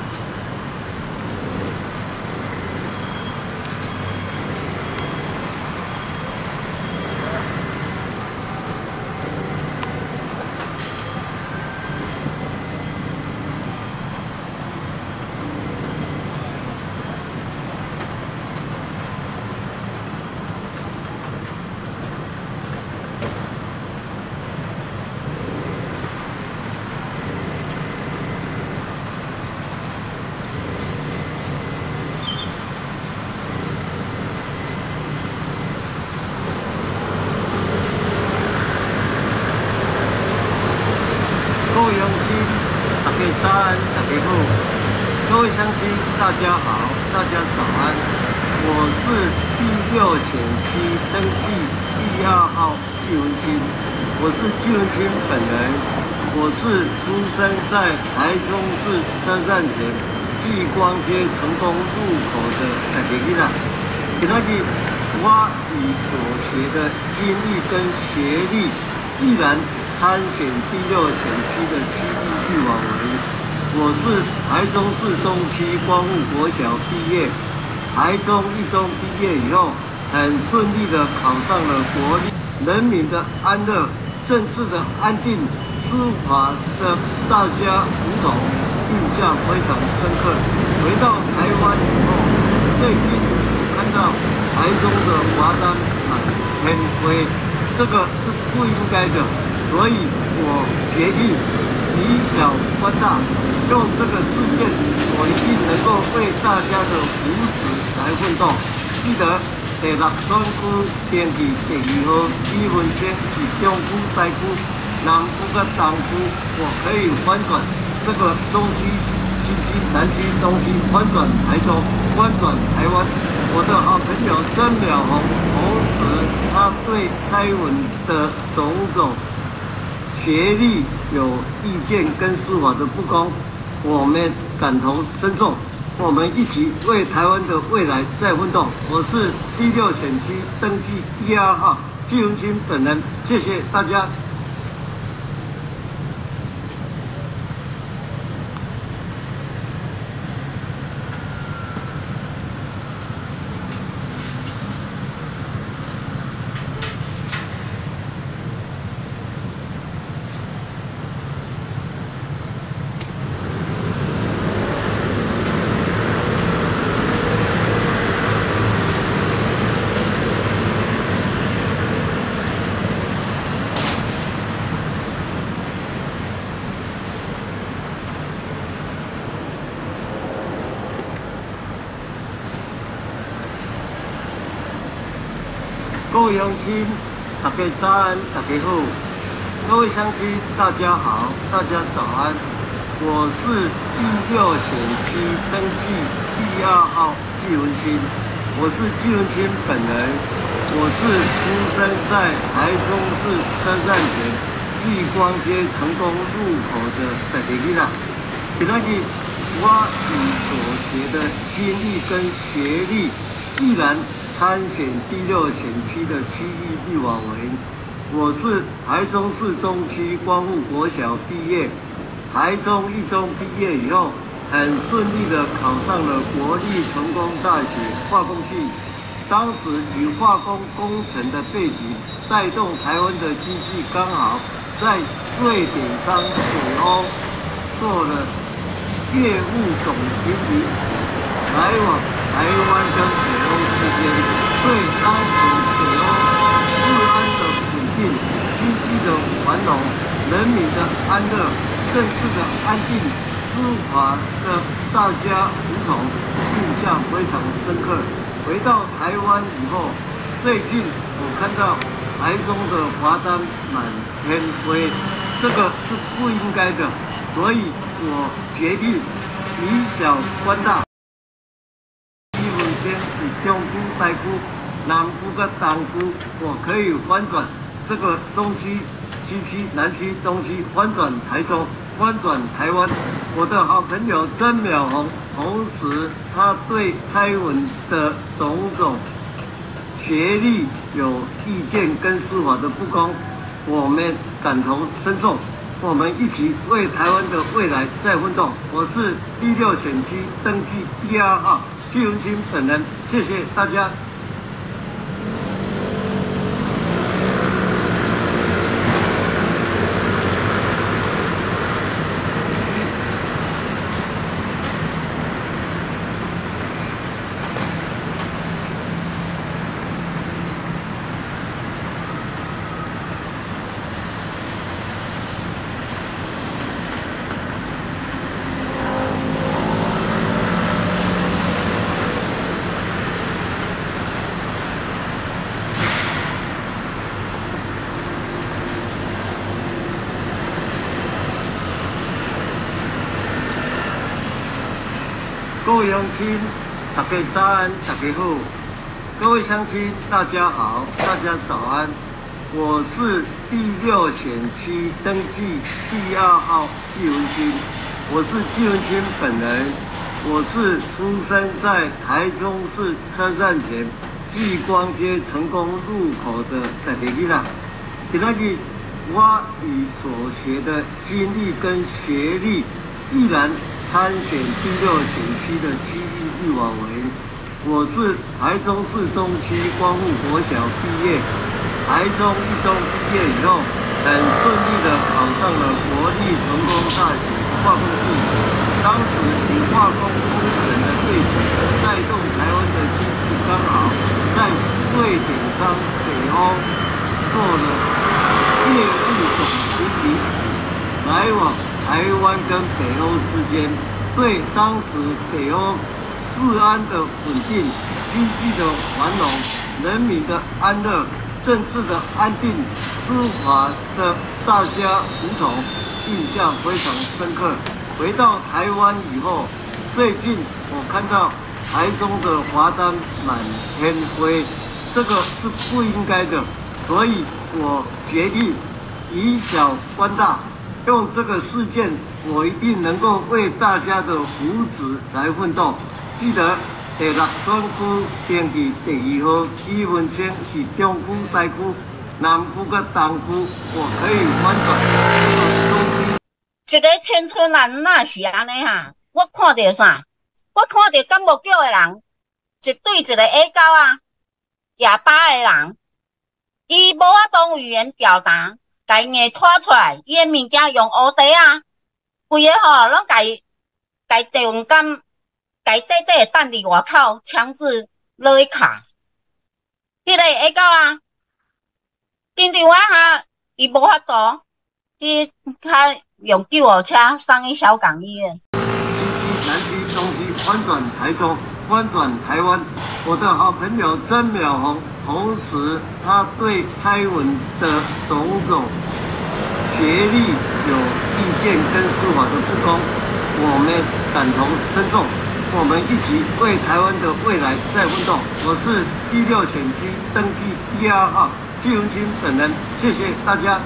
各位乡亲，大家早安，大家好。各位乡亲，大家好，大家早安。我是第6选区登记第2号纪文清，我是纪文清本人。我是出生在台中市车站前继光街成功入口的在地囡仔。今仔日我以所学的经历跟学历，毅然参选第6选区的区域立委。我是台中市东区光复国小毕业，台中一中毕业以后，很顺利的考上了国立，人民的安乐，政治的安定，司法的大家服从，印象非常深刻。回到台湾以后，最近看到台中的华山满天飞，这个是不应该的，所以我决定以小观大，用这个事件，我一定能够为大家的福祉来奋斗。记得第6选区登记第2号李文轩是中区、西区、南区跟东区，我可以翻转这个中区、西区、南区、东区，翻转台中，翻转台湾。我的好朋友曾淼红，同时他对蔡英文的种种学历有意见跟司法的不公，我们感同身受，我们一起为台湾的未来再奋斗。我是第6选区登记1、2号纪文清本人，谢谢大家。各位乡亲，大家早安，大家好。各位乡亲，大家好，大家早安。我是第6选区登记第2号纪文清，我是纪文清本人。我是出生在台中市车站前聚光街成功路口的在地囡仔。今日我以所学的经历跟学历，既然参选第6选区的区域立委委，我是台中市东区光复国小毕业，台中一中毕业以后，很顺利的考上了国立成功大学化工系。当时以化工工程的背景，带动台湾的经济，刚好在瑞典商北欧做了业务总经理，来往台湾跟北欧之间，对当时北欧治安的稳定、经济的繁荣、人民的安乐、政治的安定、司法的大家服从，印象非常深刻。回到台湾以后，最近我看到台中的华山满天飞，这个是不应该的，所以我决定以小观大。是中区、西区、南区跟东区，我可以翻转这个东区、西区、南区、东区，翻转台中，翻转台湾。我的好朋友曾淼红，同时他对蔡英文的种种学历有意见跟司法的不公，我们感同身受，我们一起为台湾的未来再奋斗。我是第6选区登记第2号纪文清本人，谢谢大家。各位乡亲，大家早安，大家好。各位乡亲，大家好，大家早安。我是第6选区登记第2号纪文清，我是纪文清本人。我是出生在台中市车站前聚光街成功路口的在地囡仔。今日我以所学的经历跟学历，毅然参选第6选区的区域立委委员。我是台中市东区光复国小毕业，台中一中毕业以后，很顺利的考上了国立成功大学化工系。当时以化工工程的背景，带动台湾的经济，刚好在瑞典商北欧做了业务总经理，来往台湾跟北欧之间，对当时北欧治安的稳定、经济的繁荣、人民的安乐、政治的安定、司法的大家服从，印象非常深刻。回到台湾以后，最近我看到台中的华灯满天飞，这个是不应该的，所以我决定以小观大，用这个事件，我一定能够为大家的福祉来奋斗。记得第6选区登记第2号李文清是中区、西区、南区跟东区，我可以反转。 一个千村人哪是安尼哈？我看到啥？我看到干木桥的人，一对一个下狗啊，夜巴的人，伊无法当语言表达，家硬拖出来，伊的物件用乌袋啊，规个吼，拢家地用感，家短等伫外口，强制落去卡。迄个下狗啊，经常哈，伊无法度，伊较用救护车送去小港医院。 南区、东区翻转台中，翻转台湾。我的好朋友曾淼红，同时他对蔡文的种种学历有意见跟司法的不公，我们感同身受。我们一起为台湾的未来在奋斗。我是第6选区登记第2号纪文清本人，谢谢大家。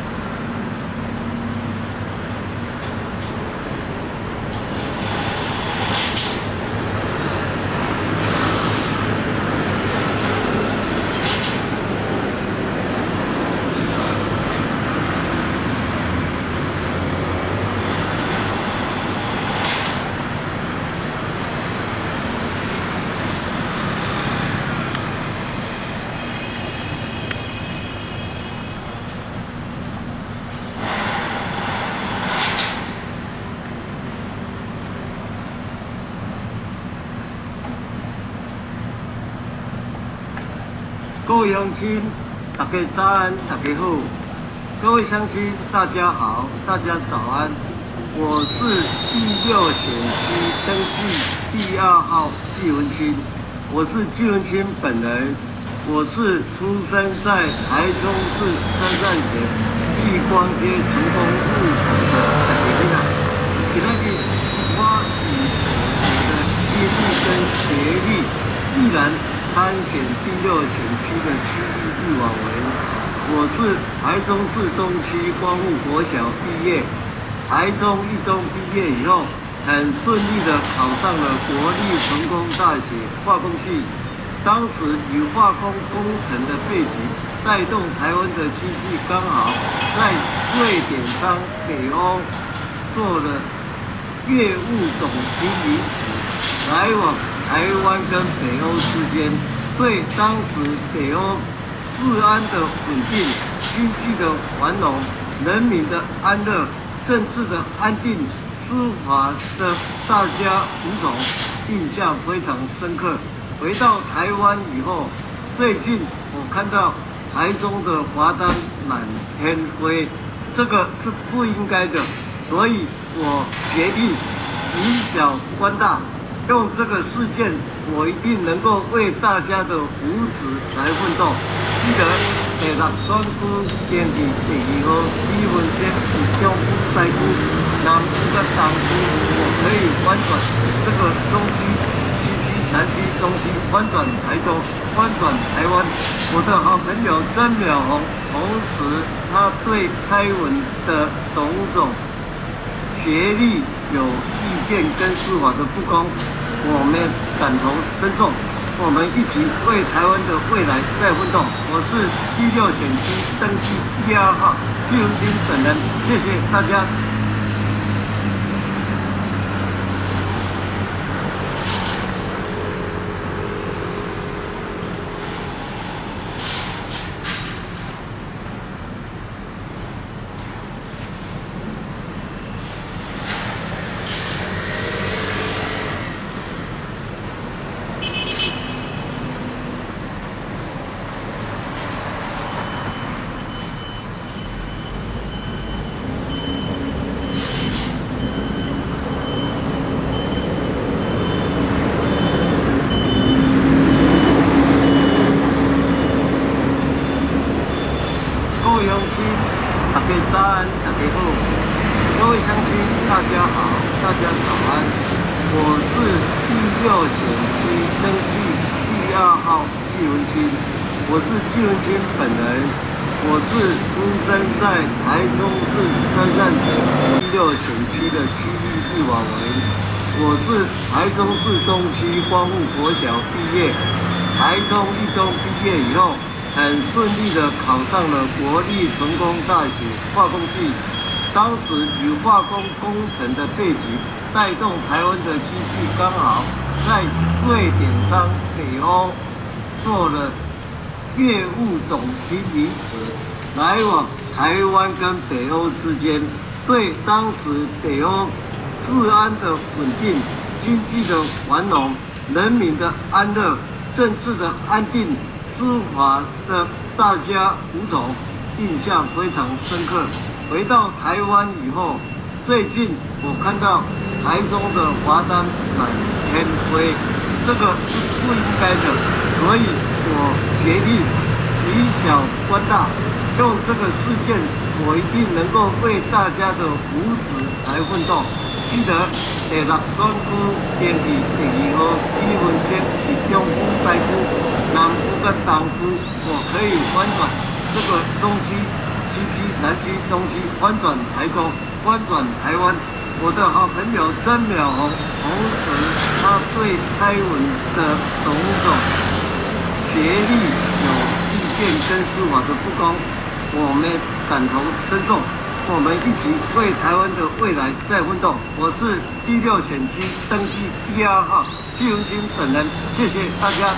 各位乡亲，大家早安，大家好。各位乡亲，大家好，大家早安。我是第6选区登记第2号纪文清，我是纪文清本人。我是出生在台中市三善县碧光街成功路的大家。今天我以我的经历跟学历，毅然参选第6选区的区域立委委员。我是台中市东区光复国小毕业，台中一中毕业以后，很顺利的考上了国立成功大学化工系。当时以化工工程的背景，带动台湾的经济，刚好在瑞典商北欧做了业务总经理，来往台湾跟北欧之间，对当时北欧治安的稳定、经济的繁荣、人民的安乐、政治的安定、司法的大家服从，印象非常深刻。回到台湾以后，最近我看到台中的华灯满天飞，这个是不应该的，所以我决定以小观大，用这个事件，我一定能够为大家的福祉来奋斗。记得第6选区登记第2号李文清是中区、西区、南区跟东区，我可以反转这个东区。南区、东区翻转台中，翻转台湾。我的好朋友曾淼红，同时他对蔡文的种种学历有意见跟司法的不公，我们感同身受。我们一起为台湾的未来在奋斗。我是第6选区登记第2号季文清本人，谢谢大家。各位乡亲，大家早安，大家好。各位乡亲，大家好，大家早安。我是第6选区登记第2号季文清，我是季文清本人。我是出生在台中市山上第6选区的区域立委。我是台中市东区光复国小毕业，台中一中毕业以后。很顺利的考上了国立成功大学化工系，当时以化工工程的背景带动台湾的经济，刚好在瑞典商北欧做了业务总经理来往台湾跟北欧之间，对当时北欧治安的稳定、经济的繁荣、人民的安乐、政治的安定。司法的大家胡同印象非常深刻。回到台湾以后，最近我看到台中的华山满天飞，这个是不应该的，所以我决定以小观大，用这个事件，我一定能够为大家的福祉来奋斗。记得第6选区登记第2号季文清是中区西区。南区跟东区，我可以翻转这个东区、西区、南区、东区，翻转台中，翻转台湾。我的好朋友曾淼红，同时他对蔡英文的种种学历有意见跟司法的不公，我们感同身受。我们一起为台湾的未来再奋斗。我是第6选区登记第2号季文清本人，谢谢大家。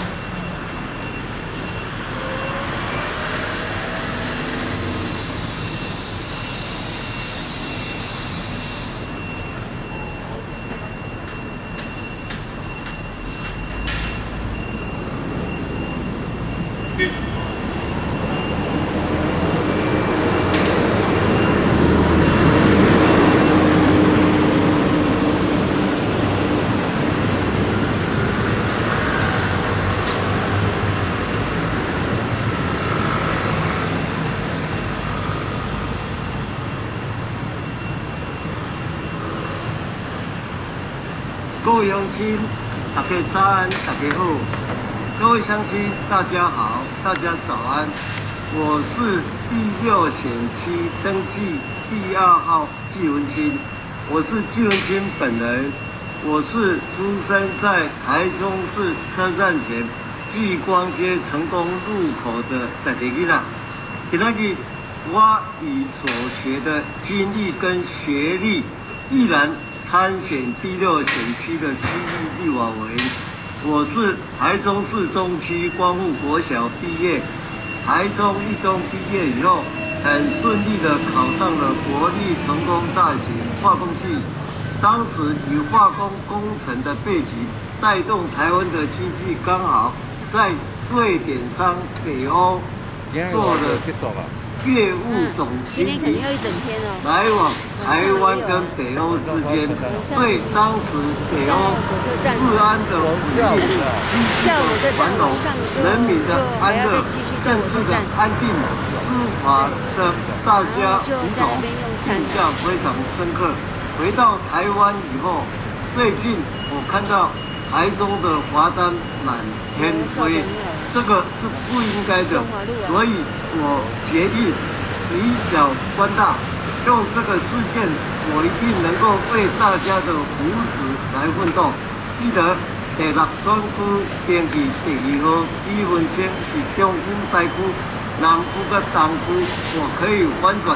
各位乡亲，大家早安，大家好。各位乡亲，大家好，大家早安。我是第6选区登记第2号季文清，我是季文清本人。我是出生在台中市车站前聚光街成功路口的在地囡仔。今日我以所学的经历跟学历，毅然参选第6选区的区域立委。我是台中市东区光复国小毕业，台中一中毕业以后，很顺利的考上了国立成功大学化工系。当时以化工工程的背景带动台湾的经济，刚好在瑞典商北欧做了业务总经理，来往台湾跟北欧之间，对当时北欧治安的稳定、经济的繁荣、人民的安乐、政治的安定、司法的大家胡同印象非常深刻。回到台湾以后，最近我看到台中的华山满天飞，这个是不应该的，所以我决定以小观大，用这个事件，我一定能够为大家的福祉来奋斗。记得第6选区登记第2号季文清是中区西区，南区跟东区，我可以翻转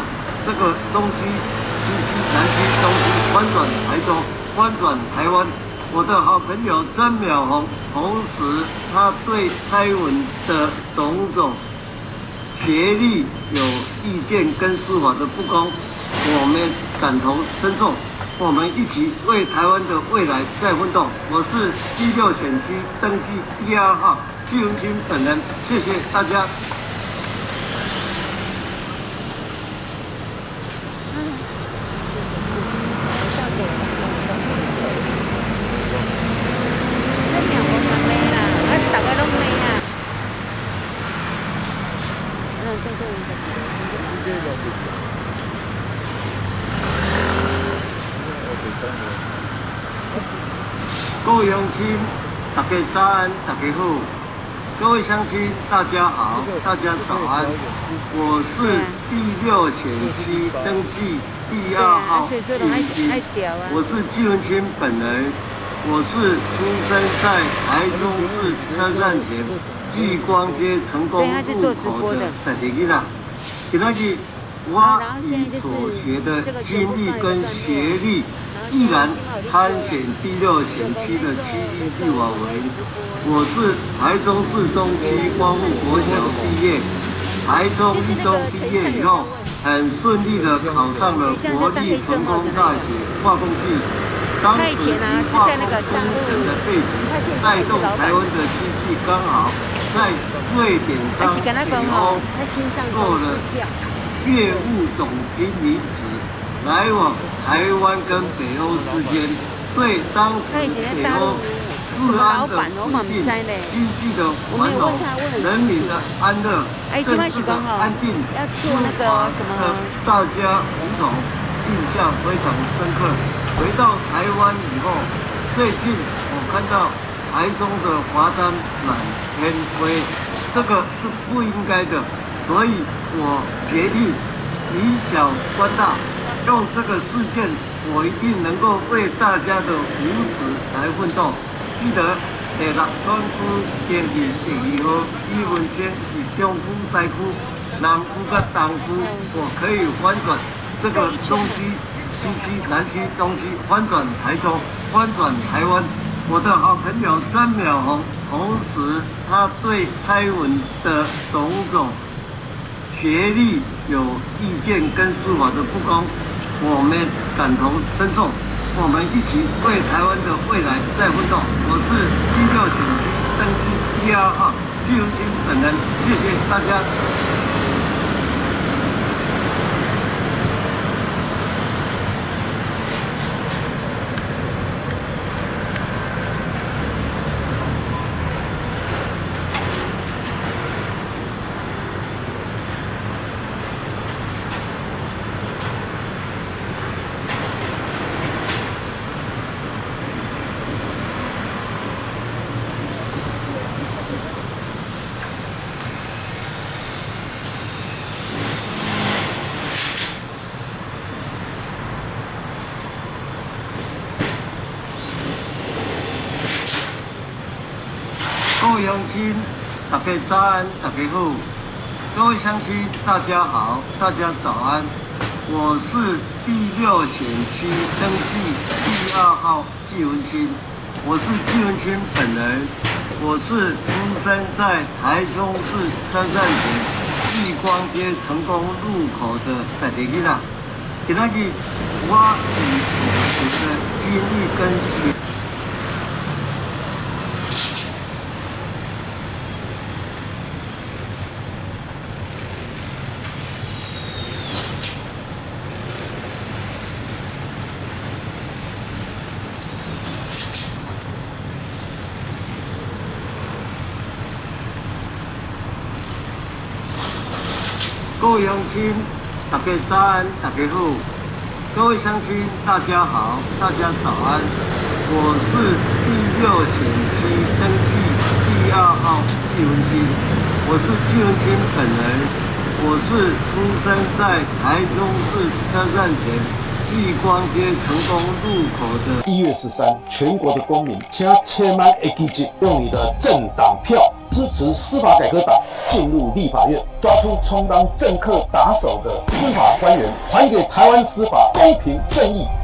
这个中西、西区、南区、东区翻转台中，翻转台湾。我的好朋友曾淼红，同时他对蔡英文的种种学历有意见跟司法的不公，我们感同身受。我们一起为台湾的未来再奋斗。我是第6选区登记第2号纪文清本人，谢谢大家。各位乡亲，大家早安，大家好。各位乡亲，大家好，大家早安。我是第6选区登记第2号纪文清，我是纪文清本人。我是出生在台中市车站前聚光街成功路口的在地囡仔。今仔日我以所学的经历跟学历，毅然参选第6选区的区域立法委员。我是台中市东区光复国小毕业，台中一中毕业以后，很顺利的考上了国立成功大学化工系。当时以化工工程的背景，带动台湾的经济刚好在瑞典商北欧做了业务总经理职，来往台湾跟北欧之间，对当时北欧治安的稳定、经济的繁荣、人民的安乐、政治的安定、司法的大家服从，印象非常深刻。回到台湾以后，最近我看到台中的华山满天飞，这个是不应该的，所以我决定以小观大，用这个事件，我一定能够为大家的福祉来奋斗。记得第6选区第2号纪文清是中区、西区、南区跟东区，我可以翻转这个中区、西区、南区、东区，翻转台中，翻转台湾。我的好朋友曾淼红，同时他对蔡英文的种种学历有意见跟司法的不公，我们感同身受。我们一起为台湾的未来再奋斗。我是第6选区登记第2号纪文清本人，谢谢大家。各位乡亲，大家早安，大家好。各位乡亲，大家好，大家早安。我是第6选区登记第2号纪文清，我是纪文清本人。我是出生在台中市车站前聚光街成功路口的在地囡仔。今仔日我以所学的经历跟学。各位乡亲，大家早安，大家好。各位乡亲，大家好，大家早安。我是第6选区登记第2号纪文清，我是纪文清本人。我是出生在台中市车站前聚光街成功路口的。 1月13，全国的公民，请千万会记住用你的政党票支持司法改革党进入立法院，抓出充当政客打手的司法官员，还给台湾司法公平正义。